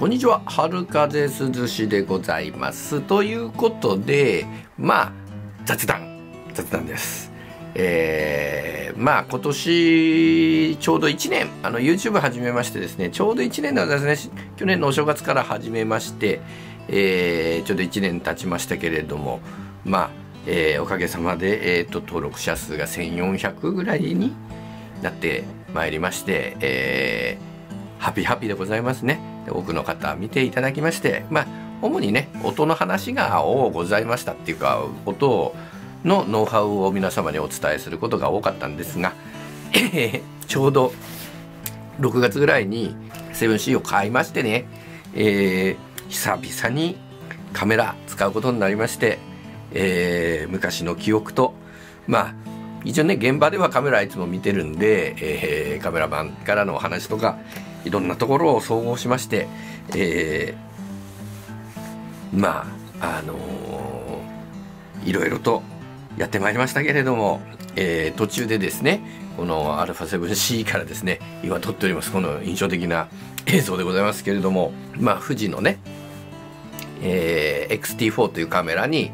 こんにちは、春風涼しでございます。ということで、雑談です。今年ちょうど1年、YouTube 始めましてですね、ちょうど1年なんですね。去年のお正月から始めまして、ちょうど1年経ちましたけれども、おかげさまで、登録者数が1400ぐらいになってまいりまして、ハッピーでございますね。多くの方見ていただきまして、主にね、音の話がございましたっていうか、音のノウハウを皆様にお伝えすることが多かったんですが、ちょうど6月ぐらいに 7C を買いましてね、久々にカメラ使うことになりまして、昔の記憶と、一応ね、現場ではカメラいつも見てるんで、カメラマンからのお話とかいろんなところを総合しまして、いろいろとやってまいりましたけれども、途中でですね、この α7C からですね、今撮っておりますこの印象的な映像でございますけれども、富士のね、XT4 というカメラに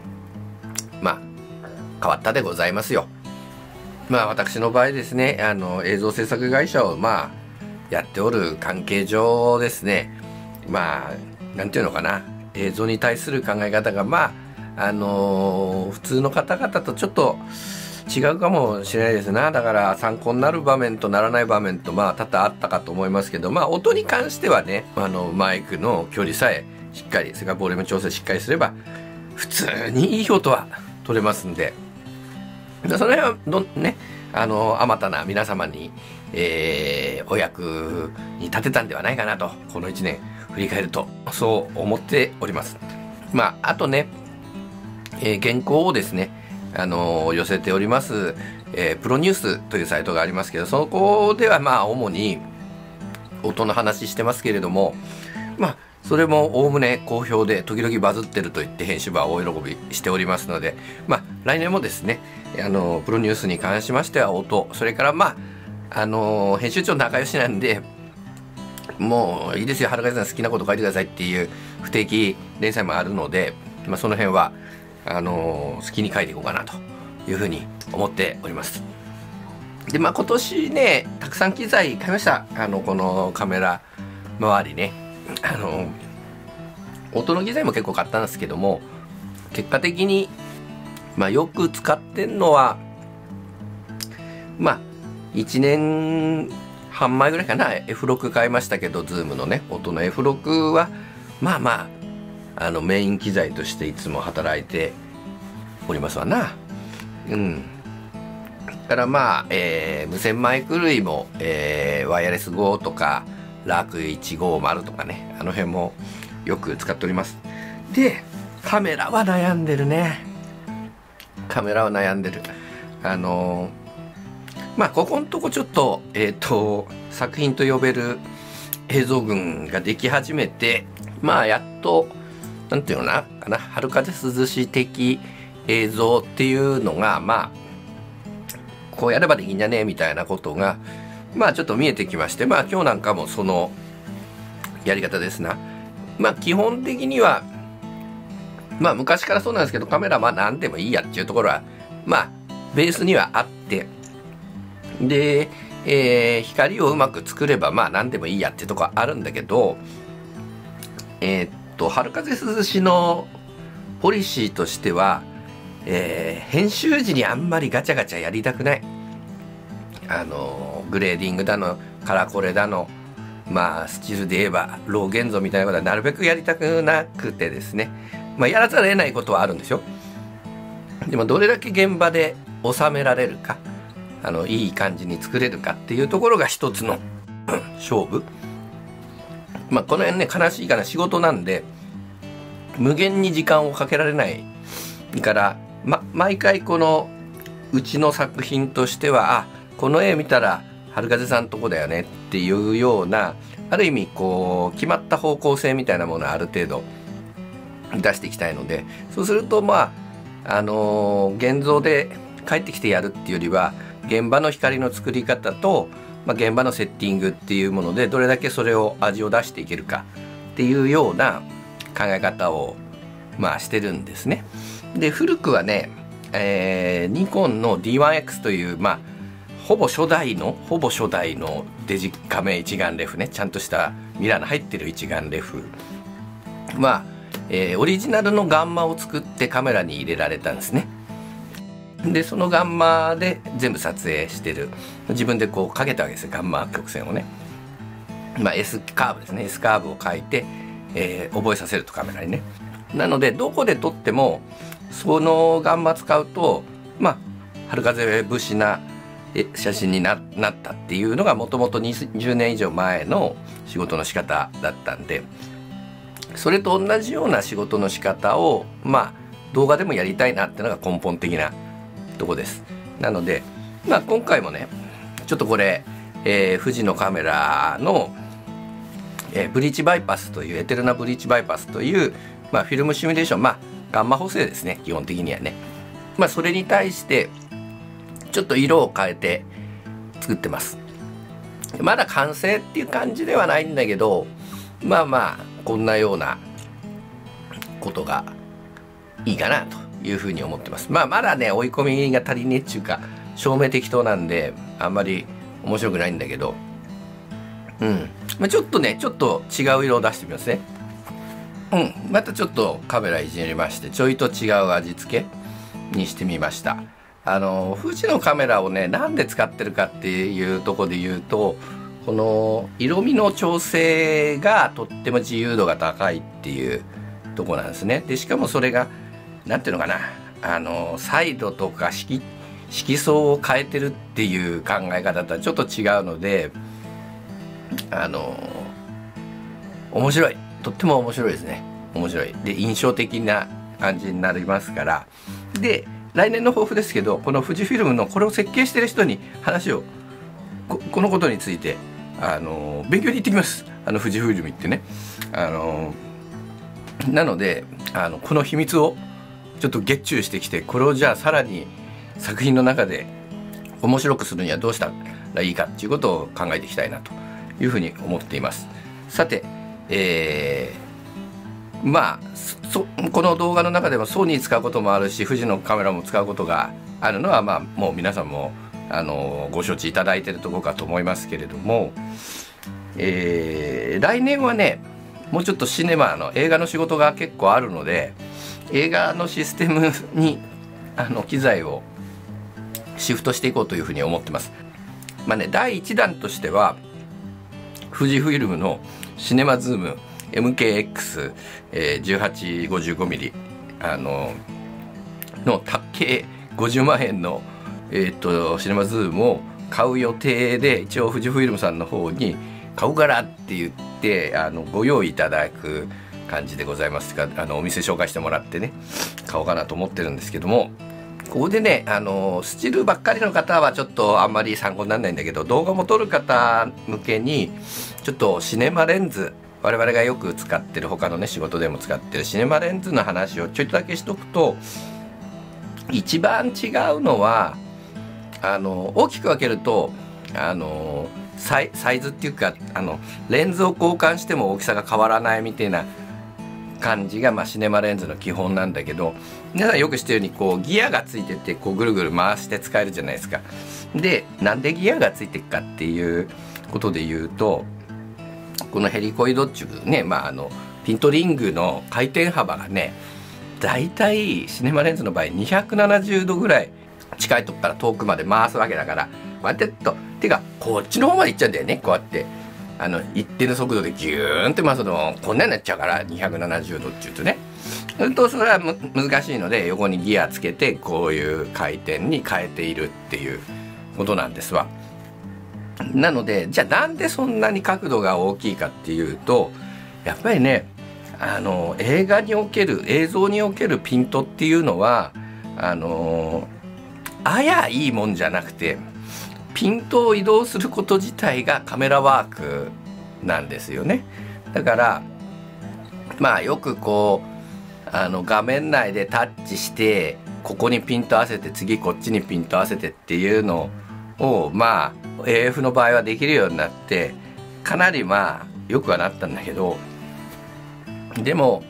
変わったでございますよ。私の場合ですね、映像制作会社をやっておる関係上ですね、なんていうのかな、映像に対する考え方が普通の方々とちょっと違うかもしれないですな。だから参考になる場面とならない場面と多々あったかと思いますけど、音に関してはね、マイクの距離さえしっかり、それからボリューム調整しっかりすれば普通にいい音は取れますんで、その辺はあまたな皆様に、お役に立てたんではないかなと、この1年振り返るとそう思っております。あとね、原稿をですね、寄せております、プロニュースというサイトがありますけど、そこでは主に音の話してますけれども、それもおおむね好評で、時々バズってると言って編集部は大喜びしておりますので、来年もですね、プロニュースに関しましては音、それから編集長仲良しなんで、もういいですよ、春風さん好きなこと書いてくださいっていう不定期連載もあるので、その辺は好きに書いていこうかなというふうに思っております。で今年ね、たくさん機材買いました。このカメラ周りね、音の機材も結構買ったんですけども、結果的によく使ってんのは1年半前ぐらいかな、 F6 買いましたけど、ズームのね、音の F6 はメイン機材としていつも働いておりますわな。だから無線マイク類も、ワイヤレス5とかラーク150とかね、あの辺もよく使っております。でカメラは悩んでるね。カメラは悩んでる。ここのとこちょっと作品と呼べる映像群ができ始めて、やっとなんていうのかな、春風涼し的映像っていうのがこうやればできんじゃねえみたいなことがちょっと見えてきまして、今日なんかもそのやり方ですな。基本的には昔からそうなんですけど、カメラ何でもいいやっていうところはベースにはあって、で、光をうまく作れば何でもいいやっていうところはあるんだけど、春風涼しのポリシーとしては、編集時にあんまりガチャガチャやりたくない。グレーディングだのカラコレだのスチールで言えばロー現像みたいなことはなるべくやりたくなくてですね、やらざるを得ないことはあるんですよ。でもどれだけ現場で収められるか、いい感じに作れるかっていうところが一つの勝負。この辺ね、悲しいかな、仕事なんで無限に時間をかけられないから、毎回このうちの作品としては、この絵見たら春風さんとこだよねっていうような、ある意味こう決まった方向性みたいなものをある程度出していきたいので、そうすると現像で帰ってきてやるっていうよりは、現場の光の作り方と、現場のセッティングっていうものでどれだけそれを味を出していけるかっっていうような考え方をしてるんですね。で古くはね、ニコンの D1X というほぼ初代のデジカメ一眼レフね、ちゃんとしたミラーの入ってる一眼レフは、オリジナルのガンマを作ってカメラに入れられたんですね。でそのガンマで全部撮影してる、自分でこうかけたわけですよ、ガンマ曲線をね。S カーブですね、 S カーブを書いて、覚えさせるとカメラにね。なのでどこで撮ってもそのガンマ使うと春風節な写真になったっていうのがもともと20年以上前の仕事の仕方だったんで、それと同じような仕事の仕方を動画でもやりたいなっていうのが根本的なとこです。なので今回もねちょっとこれ、富士のカメラの、ブリーチバイパスというエテルナブリーチバイパスというフィルムシミュレーション、ガンマ補正ですね、基本的にはね。それに対してちょっと色を変えて作ってます。まだ完成っていう感じではないんだけど、こんなようなことがいいかなというふうに思ってます。まだね追い込みが足りねえっていうか、照明適当なんであんまり面白くないんだけど、ちょっと違う色を出してみますね。またちょっとカメラいじりまして、ちょいと違う味付けにしてみました。富士のカメラをねなんで使ってるかっていうところで言うと、この色味の調整がとっても自由度が高いっていうとこなんですね。でしかもそれがなんていうのかな、サイドとか色相を変えてるっていう考え方とはちょっと違うので、面白い、とっても面白いですね。面白いで印象的な感じになりますから。で来年の抱負ですけど、この富士フィルムのこれを設計してる人に話を このことについて勉強に行ってきます。富士フィルム行ってね。なのでこの秘密をちょっとゲッチューしてきて、これをじゃあさらに作品の中で面白くするにはどうしたらいいかっていうことを考えていきたいなというふうに思っています。さて、この動画の中でもソニー使うこともあるし、富士のカメラも使うことがあるのはもう皆さんもご承知いただいているところかと思いますけれども、来年はねもうちょっとシネマの映画の仕事が結構あるので、映画のシステムに機材をシフトしていこうというふうに思ってます。第1弾としては富士フィルムのシネマズーム MKX1855mm のたっけ50万円の、シネマズームを買う予定で、一応富士フィルムさんの方に買うからって言ってご用意いただく感じでございますが、お店紹介してもらってね買おうかなと思ってるんですけども、ここでねスチルばっかりの方はちょっとあんまり参考にならないんだけど、動画も撮る方向けにちょっとシネマレンズ、我々がよく使ってる他のね仕事でも使ってるシネマレンズの話をちょっとだけしとくと、一番違うのは大きく分けるとサイズっていうかレンズを交換しても大きさが変わらないみたいな感じがシネマレンズの基本なんだけど、皆さんよく知ってるようにこうギアがついててぐるぐる回して使えるじゃないですか。でなんでギアがついてるかっていうことで言うと、このヘリコイドっていうねピントリングの回転幅がねだいたいシネマレンズの場合270度ぐらい近いとこから遠くまで回すわけだから、こうやって手がこっちの方まで行っちゃうんだよね。こうやって一定の速度でギューンって回すとこんなになっちゃうから、270度っていうとね、それは難しいので横にギアつけてこういう回転に変えているっていうことなんですわ。なのでじゃあなんでそんなに角度が大きいかっていうと、やっぱりね映画における映像におけるピントっていうのはあやいいもんじゃなくて、ピントを移動すること自体がカメラワークなんですよね。だからよくこう画面内でタッチしてここにピント合わせて次こっちにピント合わせてっていうのをAF の場合はできるようになって、かなりよくはなったんだけど、 でも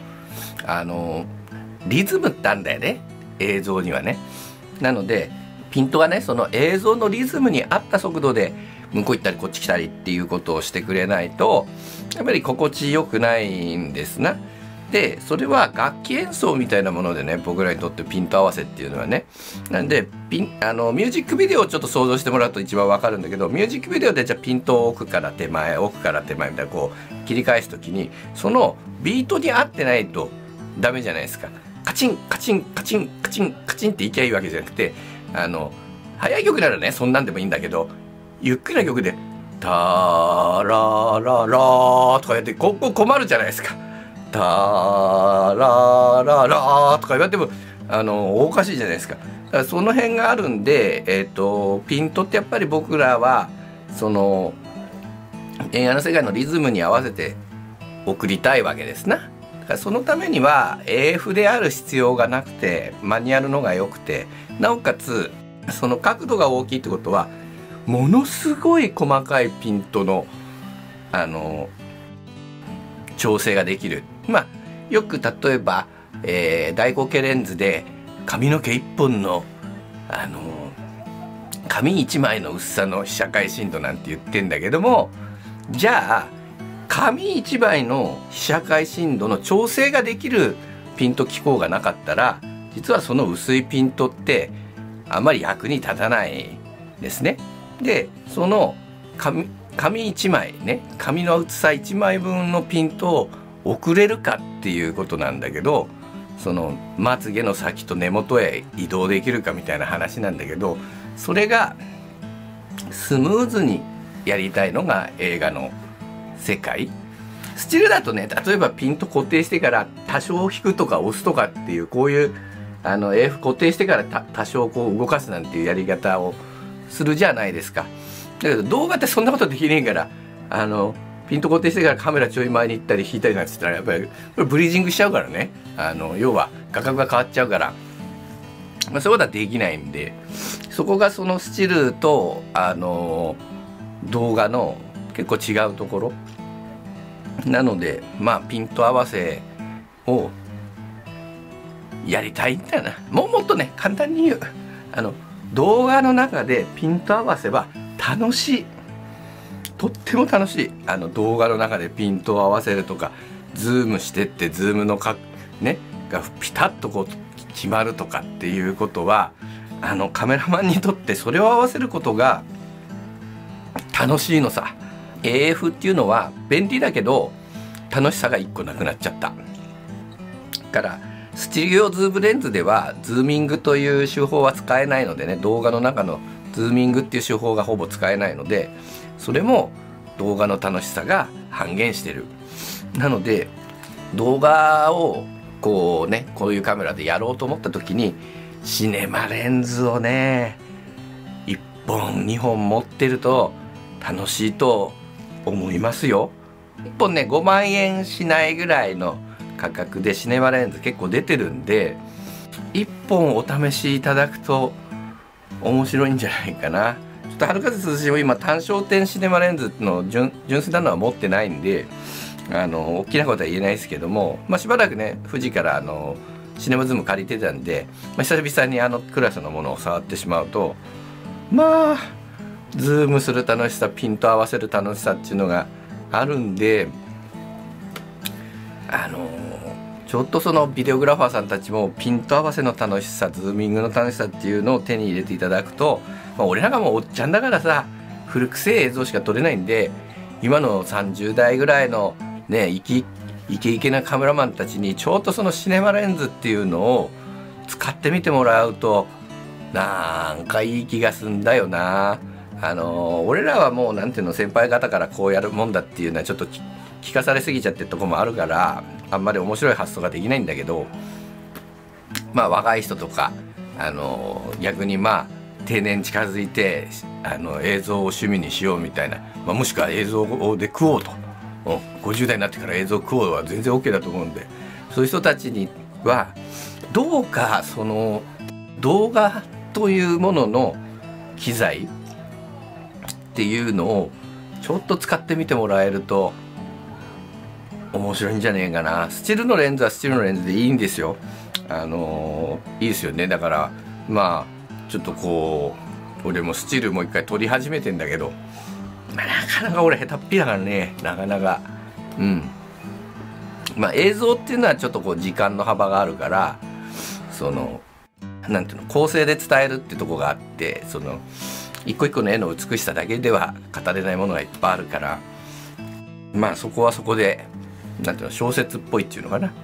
リズムってあるんだよね、映像にはね。なのでピントはね、その映像のリズムに合った速度で向こう行ったりこっち来たりっていうことをしてくれないとやっぱり心地よくないんですな。でそれは楽器演奏みたいなものでね、僕らにとってピント合わせっていうのはね。なんでミュージックビデオをちょっと想像してもらうと一番わかるんだけど、ミュージックビデオでじゃあピントを奥から手前奥から手前みたいなこう切り返す時にそのビートに合ってないとダメじゃないですか。カチンカチンカチンカチンカチンっていきゃいいわけじゃなくて、早い曲ならねそんなんでもいいんだけど、ゆっくりな曲で「タラララ」とかやってここ困るじゃないですか。「タラララ」とか言われてもおかしいじゃないですか。だからその辺があるんで、ピントってやっぱり僕らはその映画の世界のリズムに合わせて送りたいわけですな。だからそのためには AF である必要がなくてマニュアルのが良くて、なおかつその角度が大きいってことはものすごい細かいピントの調整ができる。まあよく例えば、大口径レンズで髪の毛一本の紙一枚の薄さの被写界深度なんて言ってんだけども、じゃあ紙一枚の被写界深度の調整ができるピント機構がなかったら、実はその薄いピントってあまり役に立たないですね。でその紙一枚ね、紙の厚さ1枚分のピントを送れるかっていうことなんだけど、そのまつげの先と根元へ移動できるかみたいな話なんだけど、それがスムーズにやりたいのが映画の世界。スチールだとね、例えばピント固定してから多少引くとか押すとかっていう、こういうAF 固定してから多少こう動かすなんていうやり方をするじゃないですか。だけど動画ってそんなことできねえから、ピント固定してからカメラちょい前に行ったり引いたりなんて言ったらやっぱりこれブリージングしちゃうからね、要は画角が変わっちゃうから、まあ、そういうことはできないんで、そこがそのスチールと動画の結構違うところなので、まあピント合わせをやりたいんだよな。もっとね簡単に言う、動画の中でピント合わせは楽しい、とっても楽しい。動画の中でピントを合わせるとか、ズームしてってズームのがピタッとこう決まるとかっていうことはカメラマンにとってそれを合わせることが楽しいのさ。 AF っていうのは便利だけど楽しさが1個なくなっちゃったからスチリオズームレンズではズーミングという手法は使えないのでね、動画の中のズーミングっていう手法がほぼ使えないので、それも動画の楽しさが半減してる。なので動画をこうね、こういうカメラでやろうと思った時にシネマレンズをね1本2本持ってると楽しいと思いますよ。1本ね5万円しないぐらいの価格でシネマレンズ結構出てるんで、1本お試しいただくと面白いんじゃないかな。ちょっと春風涼しも今単焦点シネマレンズの純粋なのは持ってないんで大きなことは言えないですけども、まあ、しばらくね富士からシネマズーム借りてたんで、まあ、久々にクラスのものを触ってしまうと、まあズームする楽しさ、ピント合わせる楽しさっていうのがあるんで、ちょっとそのビデオグラファーさんたちもピント合わせの楽しさ、ズーミングの楽しさっていうのを手に入れていただくと、まあ、俺らがもうおっちゃんだからさ古くせえ映像しか撮れないんで、今の30代ぐらいのねイケイケなカメラマンたちにちょっとそのシネマレンズっていうのを使ってみてもらうとなんかいい気がすんだよな。俺らはもうなんていうの、先輩方からこうやるもんだっていうのはちょっと聞かされすぎちゃってるとこもあるからあんまり面白い発想ができないんだけど、まあ若い人とか逆にまあ定年近づいて映像を趣味にしようみたいな、まあ、もしくは映像で食おうと、50代になってから映像食おうは全然 OK だと思うんで、そういう人たちにはどうかその動画というものの機材っていうのをちょっと使ってみてもらえると面白いんじゃねえかな。スチールのレンズはスチールのレンズでいいんですよ。いいですよね。だからまあちょっとこう俺もスチールもう一回撮り始めてんだけど、まあ、なかなか俺下手っぴだからね、なかなか。まあ映像っていうのはちょっとこう時間の幅があるから、そのなんていうの、構成で伝えるってとこがあって、その一個一個の絵の美しさだけでは語れないものがいっぱいあるから、まあそこはそこでなんていうの、小説っぽいっていうのかな。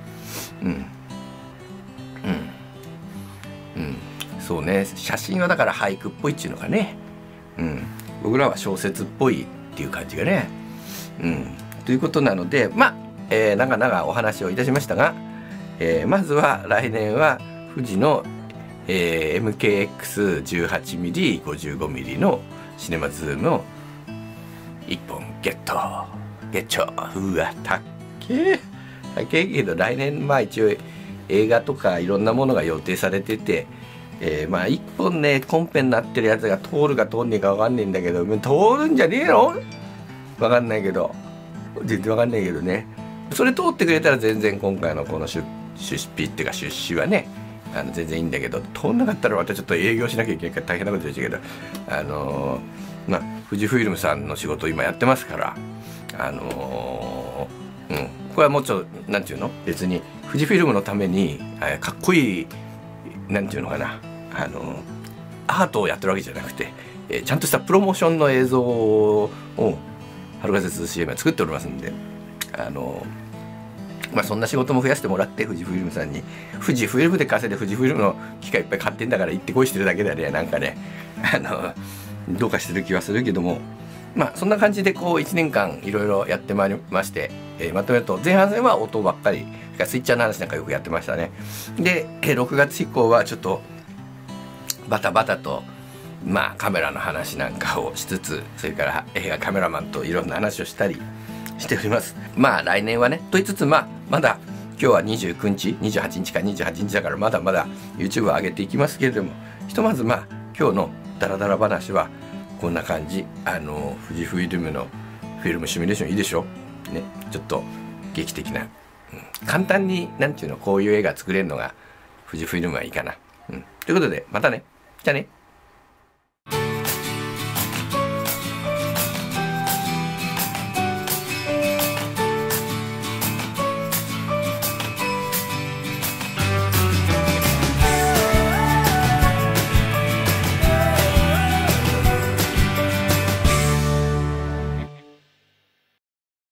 そうね、写真はだから俳句っぽいっていうのかね。僕らは小説っぽいっていう感じがね。ということなので、まあ、長々お話をいたしましたが、まずは来年は富士の、MKX18mm55mm のシネマズームを1本ゲッチョ。うわ、たっけえけど来年まあ一応映画とかいろんなものが予定されてて、まあ1本ねコンペになってるやつが通るか通んねえか分かんねえんだけど、通るんじゃねえの？分かんないけど、全然分かんないけどね。それ通ってくれたら全然今回のこの出費っていうか出資はね全然いいんだけど、通んなかったらまたちょっと営業しなきゃいけないから大変なことでしたけど、まあ富士フイルムさんの仕事を今やってますから、これはもうちょっとなんていうの、別に富士フイルムのためにかっこいいなんていうのかな、アートをやってるわけじゃなくて、ちゃんとしたプロモーションの映像を春風涼しい今作っておりますんで、まあそんな仕事も増やしてもらって、富士フイルムさんに富士フイルムで稼いで富士フイルムの機械いっぱい買ってんだから行ってこいしてるだけだね、なんかねどうかしてる気はするけども、まあそんな感じでこう1年間いろいろやってまいりまして、まとめると前半戦は音ばっかり、スイッチャーの話なんかよくやってましたね。で6月以降はちょっとバタバタとまあカメラの話なんかをしつつ、それから映画カメラマンといろんな話をしたりしております。まあ来年はねと言いつつ、まあまだ今日は29日28日か28日だからまだまだ YouTube を上げていきますけれども、ひとまずまあ今日のダラダラ話はこんな感じ。富士フイルムのフィルムシミュレーションいいでしょね。ちょっと劇的な、簡単になんていうの、こういう絵が作れるのが富士フイルムはいいかな。ということでまたね。じゃあね。